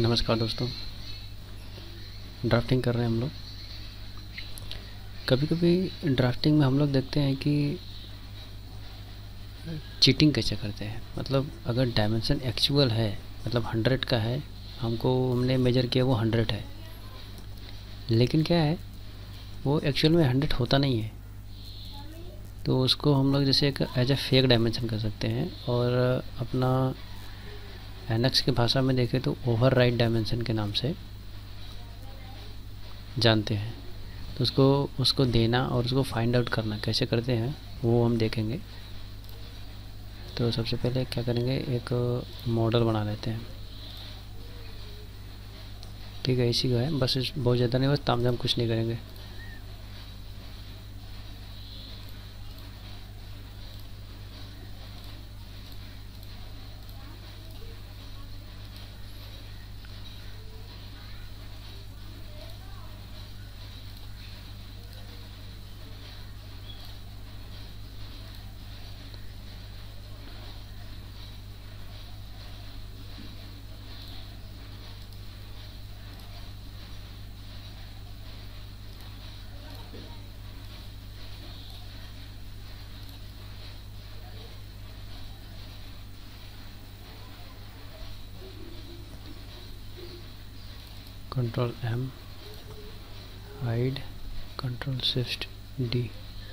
नमस्कार दोस्तों, ड्राफ्टिंग कर रहे हैं हम लोग। कभी कभी ड्राफ्टिंग में हम लोग देखते हैं कि चीटिंग कैसे करते हैं। मतलब अगर डायमेंशन एक्चुअल है, मतलब 100 का है, हमने मेजर किया वो 100 है, लेकिन क्या है वो एक्चुअल में 100 होता नहीं है। तो उसको हम लोग जैसे एक एज ए फेक डायमेंशन कर सकते हैं। और अपना एनएक्स की भाषा में देखें तो ओवरराइड डायमेंशन के नाम से जानते हैं। तो उसको देना और उसको फाइंड आउट करना कैसे करते हैं वो हम देखेंगे। तो सबसे पहले क्या करेंगे, एक मॉडल बना लेते हैं। ठीक है, इसी का है, बस बहुत ज़्यादा नहीं, बस तामझाम कुछ नहीं करेंगे। Control M, hide, control shift D।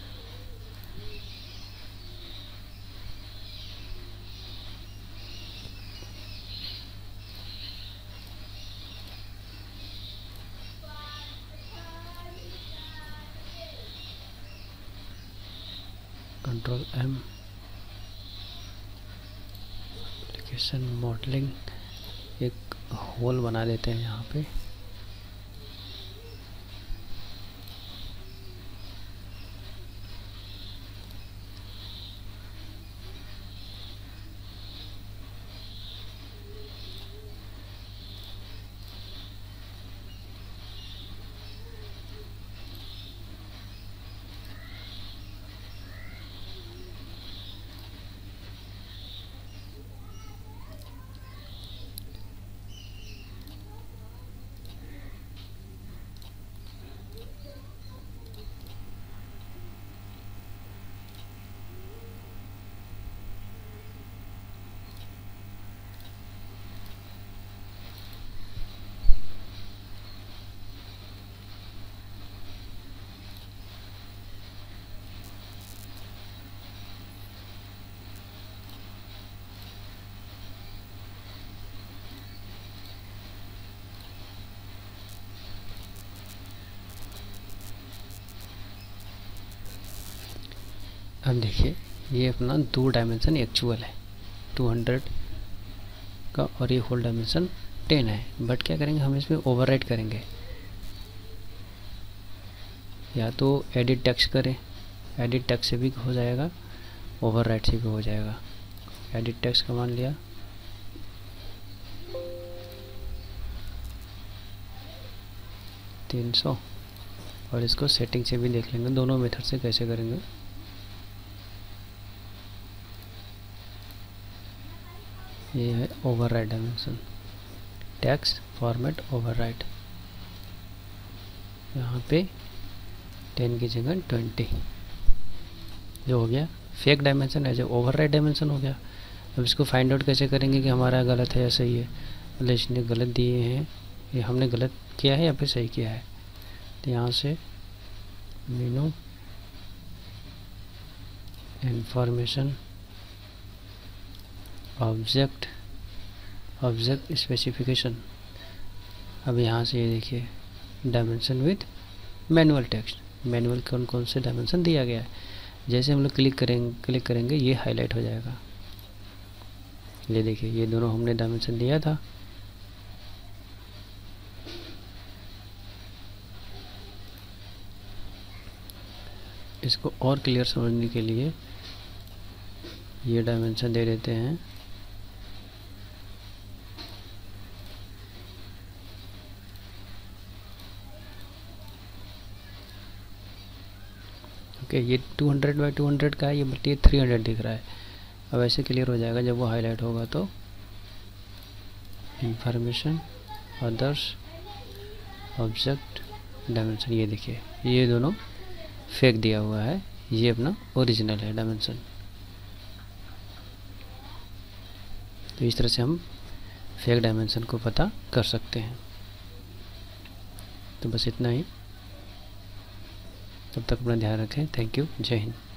Control M, application modelling, एक होल बना देते हैं यहाँ पे। अब देखिए, ये अपना 2 डायमेंशन एक्चुअल है 200 का, और ये होल डायमेंशन 10 है। बट क्या करेंगे, हम इसमें ओवरराइट करेंगे। या तो एडिट टेक्स्ट करें, एडिट टेक्स्ट से भी हो जाएगा, ओवरराइट से भी हो जाएगा। एडिट टेक्स्ट कमांड लिया, $300, और इसको सेटिंग से भी देख लेंगे दोनों मेथड से कैसे करेंगे। ये है override dimension, text format override. यहाँ पे 10 की जगह 20 जो हो गया फेक डायमेंशन है, जो ओवरराइड डायमेंशन हो गया। अब इसको फाइंड आउट कैसे करेंगे कि हमारा गलत है या सही है। मतलब इसने गलत दिए हैं, ये हमने गलत किया है या फिर सही किया है। तो यहाँ से menu, information, object, object specification. अब यहाँ से ये देखिए dimension with manual text, manual कौन कौन से डायमेंशन दिया गया है। जैसे हम लोग क्लिक करेंगे ये हाईलाइट हो जाएगा। ये देखिए, ये दोनों हमने डायमेंशन दिया था। इसको और क्लियर समझने के लिए ये डायमेंशन दे देते हैं। ओके, ये 200 बाई 200 का है, ये बट ये 300 दिख रहा है। अब ऐसे क्लियर हो जाएगा जब वो हाईलाइट होगा। तो इंफॉर्मेशन, अदर्स ऑब्जेक्ट डायमेंशन, ये देखिए ये दोनों फेक दिया हुआ है, ये अपना ओरिजिनल है डायमेंशन। तो इस तरह से हम फेक डायमेंशन को पता कर सकते हैं। तो बस इतना ही, तब तक अपना ध्यान रखें। थैंक यू, जय हिंद।